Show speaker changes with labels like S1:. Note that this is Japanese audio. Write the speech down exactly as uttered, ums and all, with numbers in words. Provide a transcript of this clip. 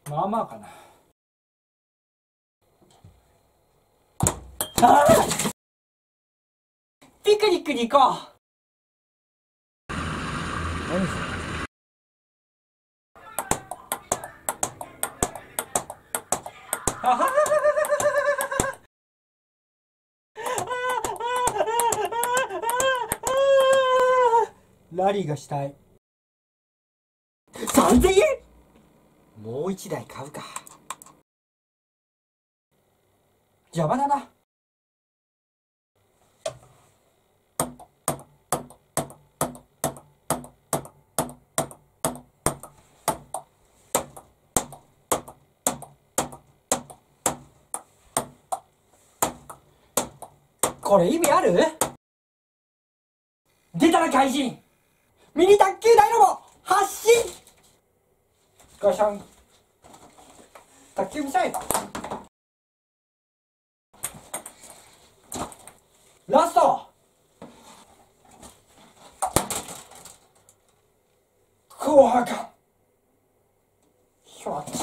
S1: まあまあかな。ああ、ピクニックに行こう。何それ。あはははラリーがしたい。さんぜんえん。もう一台買うか。邪魔だな。これ意味ある？出たら怪人ミニ卓球台ロボ発進。ガシャン。卓球ミサイル。ラスト。後半か。ひょっ